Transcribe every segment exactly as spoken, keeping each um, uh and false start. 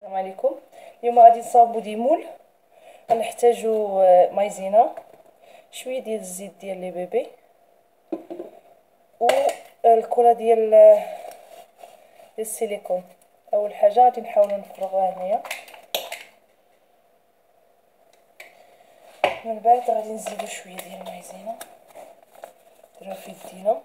السلام عليكم. اليوم غادي نصاوبو دي مول. غنحتاجو آه، مايزينا، شويه ديال الزيت ديال لي بيبي، و الكره ديال آه، ديال السيليكون. اول حاجه غادي نحاولوا نفرغوها هنايا، من بعد غادي نزيدو شويه ديال المايزينا، نديروها في يدينا،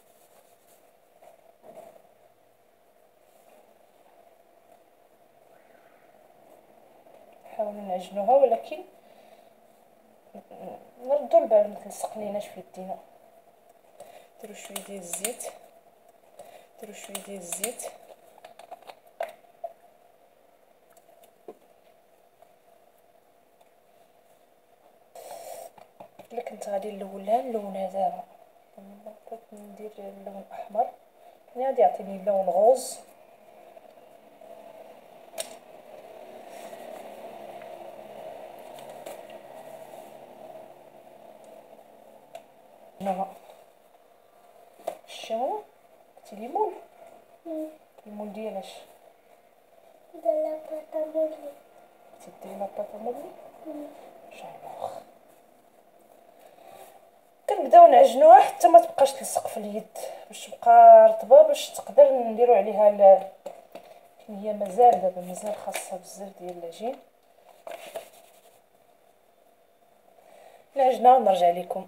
نحاولوا نعجنوها، ولكن نردوا البال ما تلصق ليناش في يدينا. نديرو شويه ديال الزيت، نديرو شويه ديال الزيت، الا كنت غادي نلونها نلونها دابا. بغيت ندير اللون احمر، يعني غادي يعطيني لون غوز. هنا الشمو قلتي ليمون، ليمون ديالاش ديال لاباطا مولي. تديري لاباطا مولي ان شاء الله. كنبداو نعجنوها حتى ما تبقاش تلصق في اليد، باش تبقى رطبه، باش تقدر نديرو عليها ل... هي مازال دابا مازال خاصها بزاف ديال العجين. نعجنها ونرجع لكم.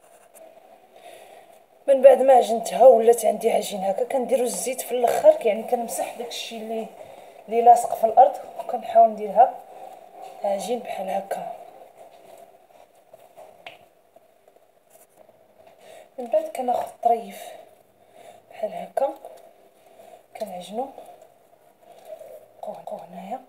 من بعد ما عجنتها ولات عندي عجين هكا، كنديرو الزيت في الاخر، يعني كنمسح داكشي اللي اللي لاصق في الارض، وكنحاول نديرها عجين بحال هكا. من بعد كناخذ طريف بحال هكا، كنعجنو نقوه هنايا،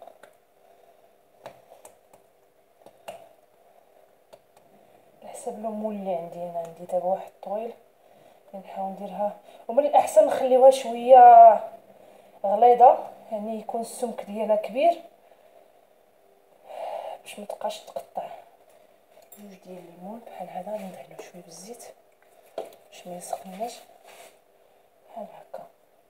على حسب المول اللي عندي. انا عندي دابا واحد طويل، نحاول نديرها، ومن الاحسن نخليوها شويه غليظه، يعني يكون السمك ديالها كبير باش ما تبقاش تقطع. جوج ديال الليمون بحال هذا، ندهنو شويه بالزيت باش ما يسخناش، بحال هكا.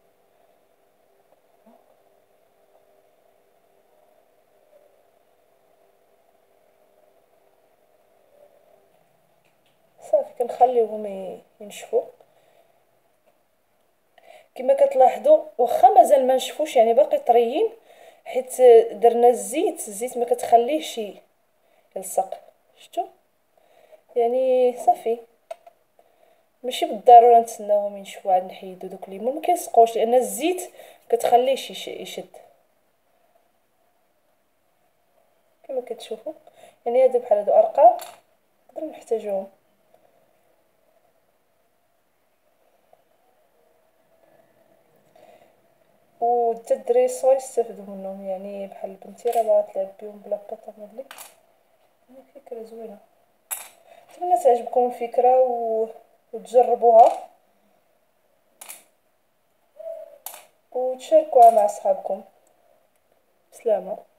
صافي كنخليوهم ينشفوا. كما كتلاحظوا واخا مازال ما نشفوش، يعني باقي طريين، حيت درنا الزيت الزيت ما كتخليهش يلصق. شفتوا؟ يعني صافي، ماشي بالضروره نتسناوهم ينشفوا عاد نحيدو دوك الليمون، ما كيلصقوش لان الزيت كتخليه يشد كما كتشوفوا. يعني هذا بحال هادو ارقام نقدروا نحتاجوهم، و حتى الدراري الصغار يستافدوا منهم، يعني بحال بنتي راه باغا تلعب بهم بلا باطا مولي. يعني فكره زوينه، نتمنى تعجبكم الفكره و... وتجربوها وتشاركوها مع صحابكم. سلامه.